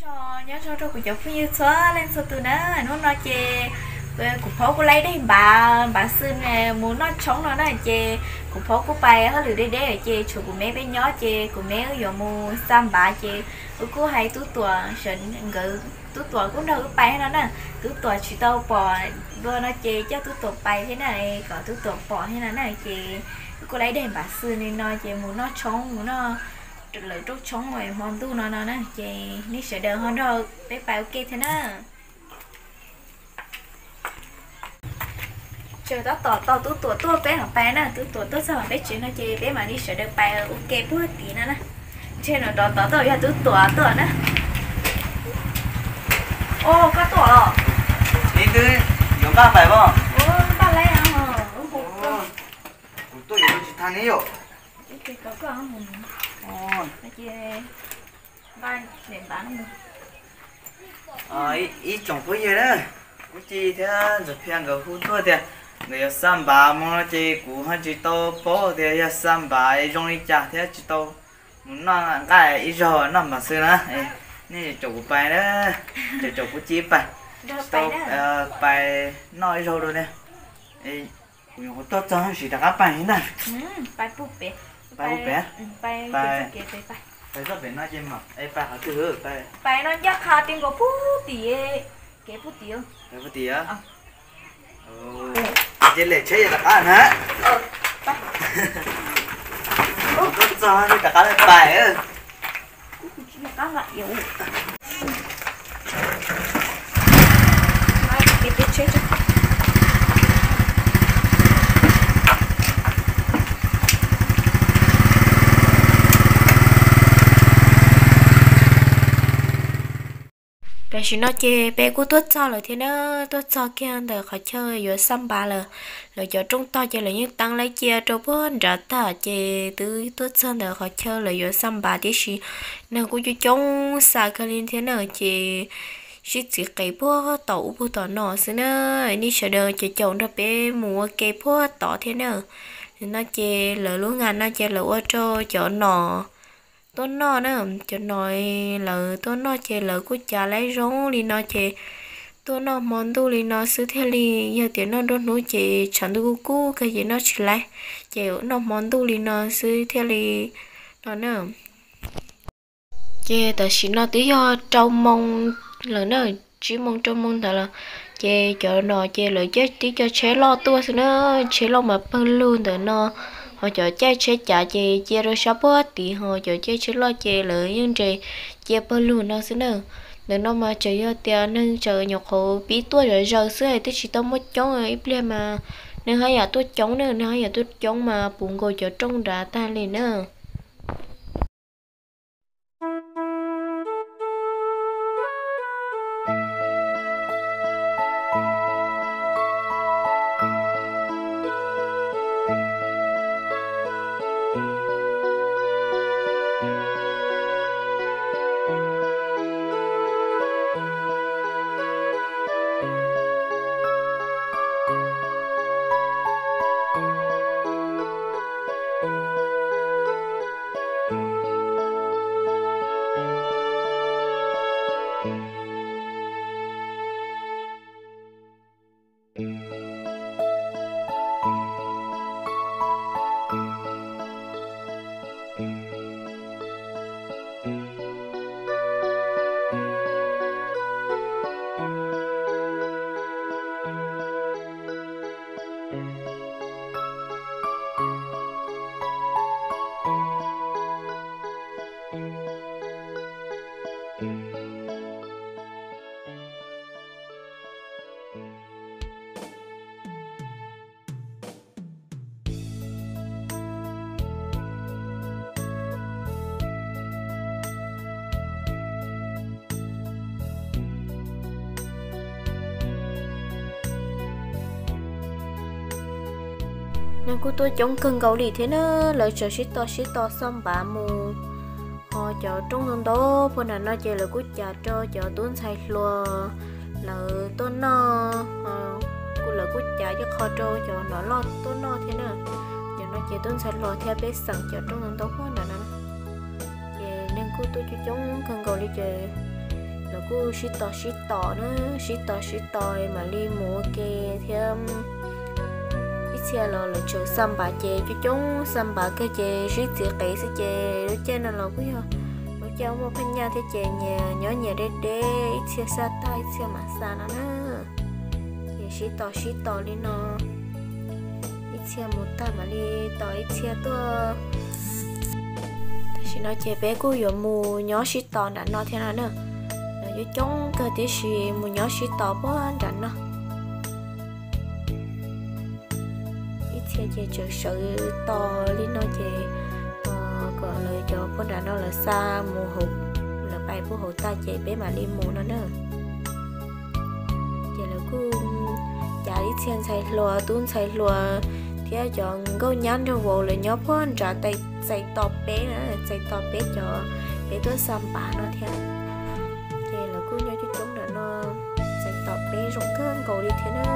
nhớ cho của cháu phi xóa lên số từ nó nói chê của phố của lấy đấy bà xưa nè muốn nó chống nó này chê của phố của bay hết lười đấy chê chủ của mấy bé nhỏ chê của mấy giờ mua xăm bà chê của hay tú tuổi sẵn ngự tú tuổi cũng đâu bay nó nè tú tuổi chỉ tao bò vừa nó chê chắc tú tuổi bay thế này còn tú tuổi bò thế này chê cô lấy đấy bà xưa nên nói chê muốn nó chống muốn nó lợi trúc chống ngoài hoàn tu nó nè chị ní sẽ đỡ hơn đâu bé phải ok thế nè chờ tao tú tuổi bé học bé nè tú tuổi sao mà bé chuyện nó chị bé mà đi sẽ được bài ok bữa tí nữa nè trên nó tao là tú tuổi nè ô có tuổi rồi đi tư有办法不？ ô ba lấy à hả 我都有去谈你有。 cái có không 哦。 chị ba để bán 一种不一样，估计他这偏个很多的，你要300么？这股还知道包的要300，容易加的知道，那个一周那么是呢？哎，你做bài đó，就做不接bài，到bài nói rồi rồi nè，哎，我到早是大家bài呢。 bài búp bê。 bài búp bê。 bài bài rất bên nói trên mặt, bài họ cứ bài nó chắc khá tiếng của phú tía cái phú tía cái phú tía trên lệ chơi là ăn hả bài có cho đi cả cái bài á các bạn yếu cái chơi bé chỉ nói chê bé của tuốt cho rồi thế nó tuốt cho kia đời khỏi chơi rồi xăm bà là cho trung to chơi là như tăng lấy chia cho bốn trả ta chê từ tuốt cho đời khỏi chơi là rồi xăm bà tí xí nên cũng chú chống xa cái lên thế nào chê chỉ cái bố tàu nọ xí nữa đi chờ đời chê chồng ra bé mua cái bố tỏ thế nào nó chê là lúa ngàn nó chê là ô cho nọ tôi nói nữa cho nói là tôi nói chơi là cô cha lấy rong đi nói chơi tôi nói món tôi đi nói xứ theo đi giờ tiếng nó đốt núi chị chẳng tôi cô cái gì nó chỉ lấy chị nó món tôi đi nói xứ theo đi nó nữa chị tại chỉ nó tí do trong mong là nó chỉ mong trong mong tại là chị cho nó chị lợi chết tí cho chế lo tôi xí nó chế lo mà bơ luôn tại nó họ cho chơi chơi chả chơi chơi rồi sao bớt thì họ cho chơi lo chơi lợi nhưng chơi bơ luôn nó xí nữa để nó mà chơi ở tiền nên chơi nhọc hồ bí tuổi rồi giờ xưa thì chỉ tao mất chống rồi ít mà nên hay là tôi chống nữa nên hay là tôi chống mà bụng ngồi cho trong đã tan liền nữa nên cô tôi chống cưng gấu đi thế nó lời chờ shit to xong bà mù họ chờ trong hôm đó bữa nào nó chơi là cô chờ cho tuấn sai lùa là tôi nó cô là cô chờ cho kho cho nó lo tôi nó thế nào giờ nó chơi tuấn sai lùa theo bé sẵn chờ trong hôm đó bữa nào nên cô tôi chống cưng gấu đi chơi là cô shít tỏ nữa shít tỏ mà đi mua kê thêm ít xe là chờ xăm bà chè cho chúng xăm bà cái chè shít chè kỹ sẽ chè đó chè là quý hả nó cháu một phần nhà thế chè nhà nhỏ nhà đê ít xe xa tay ít xe mà xa nó nữa thì shít tỏ đi nó ít xe một ta mà đi tỏ ít xe tôi thì nó chè bé cô vừa mua nhỏ shít tỏ đã nó thế nào nữa rồi chúng cơ tí xì mua nhỏ shít tỏ bó anh đã nó xe chơi chờ sự to lý nó chơi còn lời cho con đã nó là xa mùa hụt là bay của hụt ta chơi bé mà đi mùa nó nữa giờ là cứ trả ít xe xài lùa tuôn xài lùa thì chọn câu nhắn cho vô là nhớ con trả tay xài to bé nữa xài to bé cho bé tôi xăm bà nó theo giờ là cứ nhớ cho chúng là nó xài to bé rong cơn cầu đi thế nữa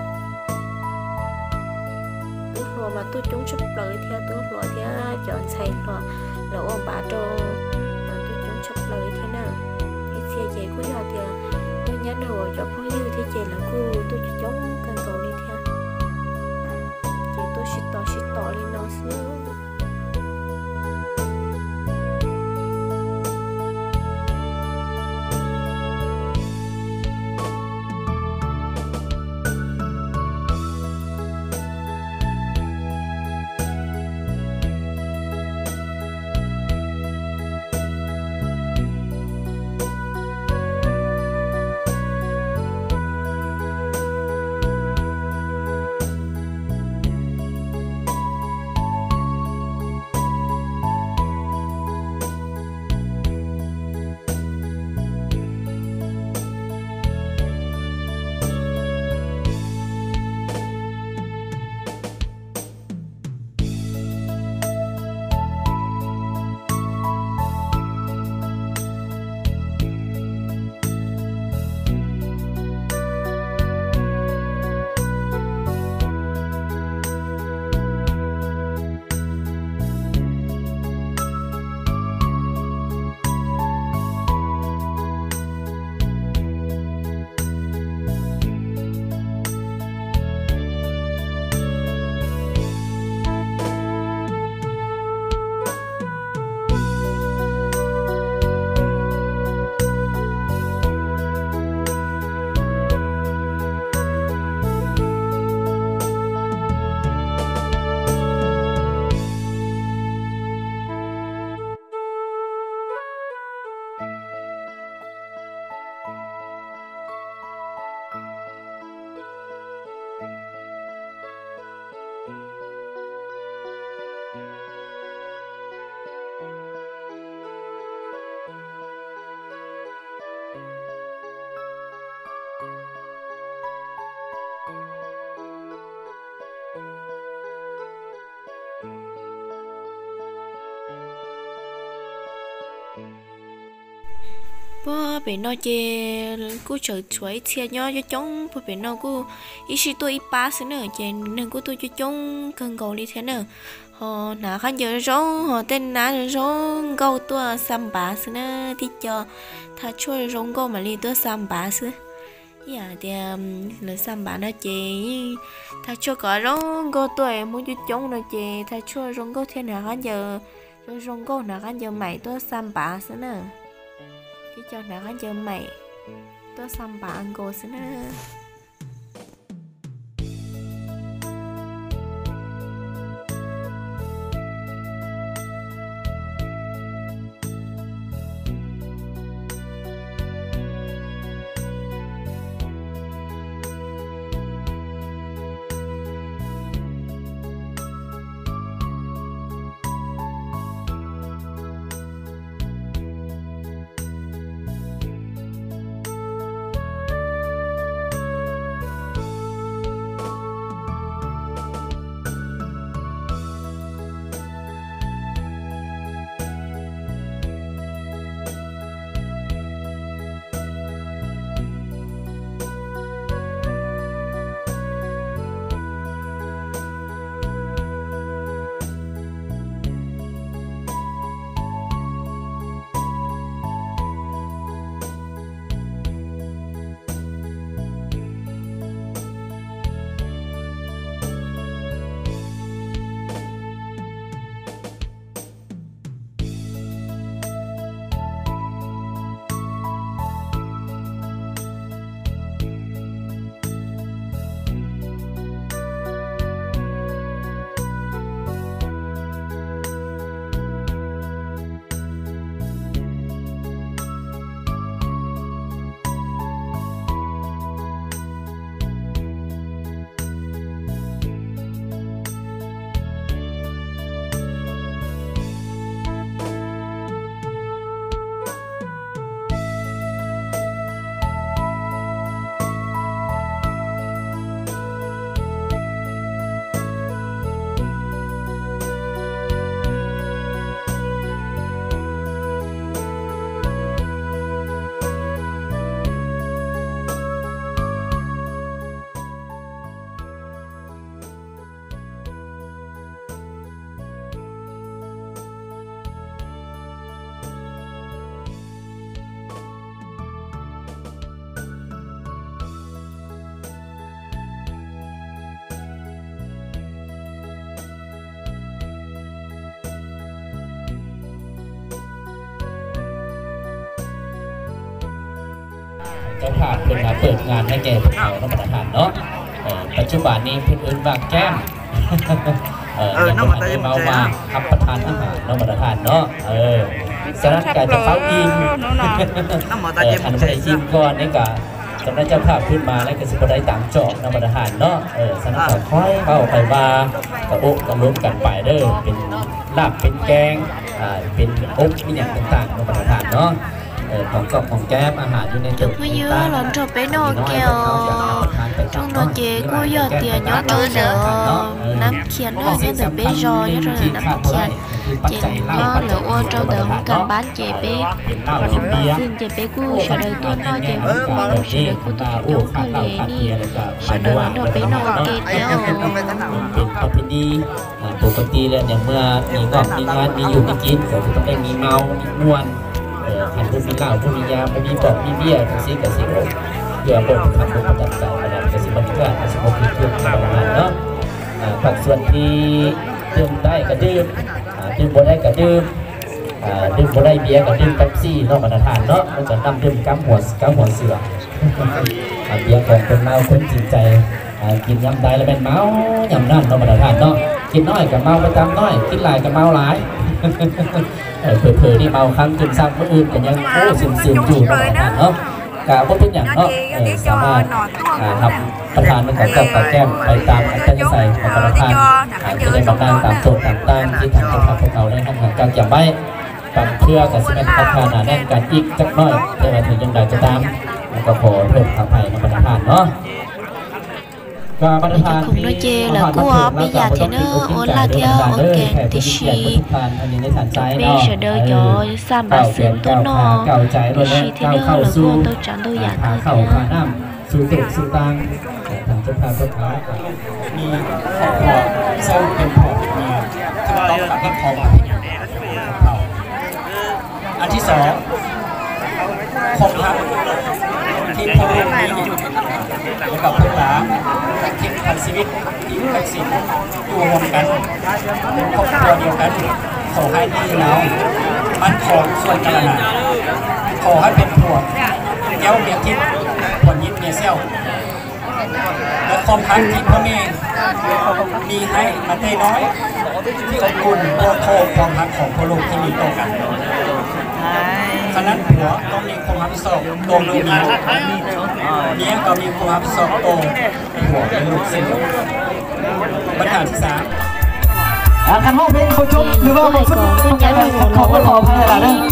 mà tôi chúng chụp lời theo tôi rồi theo chọn xây rồi là ông bà trâu mà tôi chúng chụp lời thế nào thì xe chị của họ thì tôi nhắn đồ cho phong yêu thì chị là cô tôi chỉ chống cần cầu đi theo chị tôi shit tỏ đi nó xíu bố bé nó chè cứ chờ chuối xe nhỏ cho chúng bố bé nó cứ ít xí tôi ít ba xí nữa chè nên cứ tôi cho chúng cần cầu đi thế nữa họ nãy khán giờ rong họ tên nãy rong câu tôi xăm bá xí nữa thì cho thà chuối rong câu mà đi tôi xăm bá xí dạ thì là xăm bá nó chè thà chuối có rong câu tôi muốn cho chúng nó chè thà chuối rong câu thế nào khán giờ rong câu nào khán giờ mày tôi xăm bá xí nữa cái cho nó cho mày tôi xăm bạn cô xin nữa จ้าภาพเป็นเปิดงานให้แก่พวกเขารับประทานเนาะปัจจุบันนี้เพื่อนว่าแก้มยังไม่ได้เมามารับประทานอาหารรับประทานเนาะสนับการจะเฝ้าอิ่มอันไม่ได้อิ่มก่อนนี่กะตอนนั้นเจ้าภาพขึ้นมาแล้วก็สิบได้ต่างจอกรับประทานเนาะสนับการค่อยเข้าไปมากระโอกระล้มกันไปเด้อเป็นลาบเป็นแกงเป็นอบเป็นอย่างต่างๆรับประทานเนาะของกล่องของแก้มอาหารอยู่ในจุด mới nhớ lần cho bé nó kêu trong đó chế cô giờ tiền nhớ tôi nữa nắm khiên nó như từ bé rò như rồi nắm khiên chế nó là ô trong đời không cần bán chế bé xin chế bé cô sợ đời tôi nó chế sợ đời cô tôi đâu có lẽ đi sợ đời nó bé nó kêu theo เป็นประเพณีปกติแล้วอย่างเมื่อมีงานมีอยู่มีกินก็จะต้องได้มีเมามีม่วนอันผู้มีเหล้าผู้มียาผู้มีปอกมีเบี้ยทั้งสิ้นกับสิ่งเพื่อคนทำบุญประจำใจประดับกับสิ่งบันเทิงกับสิ่งที่เพื่อประมาณเนาะผักส่วนที่ดื่มได้ก็ดื่มดื่มบ่ได้ก็ดื่มบ่ได้เบียร์ก็ดื่มเป๊ปซี่นอกมาตรฐานเนาะมันจะนำดื่มก้ำหัวเสือเบียร์ของคนเมาคนจริงใจกินยำใดแล้วเป็นเมายำนั่นนอกมาตรฐานเนาะกินน้อยกับเมาไปตามน้อยกินหลายกับเมาหลายเผลอๆนี่เมาครั้งกินซ้ำคนอื่นกันยังโอ้ซึมๆอยู่ประมาณเนาะกะว่าเป็นอย่างเนาะสามารถทำประทานมันกับแก้มไปตามอัตยาศัยของประทานจะได้มาตั้งตามโจทย์ต่างๆที่ทางพวกเราได้ทำงานการอย่างไม่ปั่นเพื่อกับสิเมนพัฒนาแน่นการอีกจักน้อยได้มาถึงยังไงจะตามก็ขอเพิ่มทางไปในประทานเนาะ bây giờ không nói chê là cô bây giờ thì nó ổn là theo ok thì chị bây giờ đợi cho sam bà sướng tôi nó thì chị thì nó là cô tôi chọn tôi dạng thôi nha สู่เด็กสู่ตังทางเจ้าภาพเจ้าขามีครอบครัวเซลล์เป็นผัวมีถูกต้องกับเรื่องของอันที่สองคงทำที่พระองค์นี้อยู่กับพวกเราทิ้งพันชีวิตทิ้งพันสิ่งอยู่รวมกันเป็นครอบครัวเดียวกันขอให้ที่เรามันของส่วนกันนะขอให้เป็นผัวแก้วเมียทิพย์ผลยิบเมียเซลและความพันที่พ่อแม่มีให้มาเต้น้อยที่อบอุ่นโอโทความพันของพ่อลูกที่มีต่อกันฉะนั้นผัวต้องมีความรับผิดชอบตรงนี้เมียก็มีความรับผิดชอบตรงผัวเป็นลูกศิษย์ปัญหาที่สามการห้องเพลงผู้ชมหรือว่าผู้ชมของผู้ชมให้อะไรนะ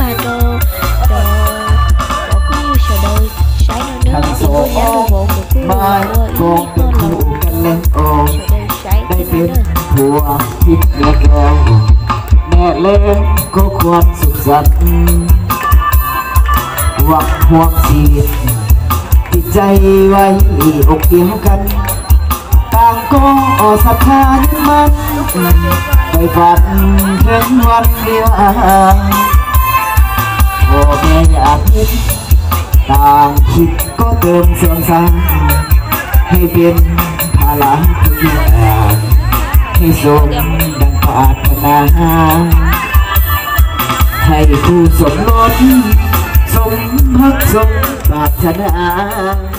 ทั้งสองมาโกงเป็นคู่กันเล่นโอได้เป็นผัวที่เมียแกงแม่เล่นก็ควรสุขสันต์หวังห่วงชีวิตจิตใจไว้อกเดียวกันต่างก็ศรัทธายึดมั่นไปฝันเห็นวันเดียวพ่อแม่อยากเห็นต่างคิดก็เติมเสริมสร้างให้เป็นพลังทุกอย่างให้สมดังปรารถนาให้คู่สมรสสมพักสมปรารถนา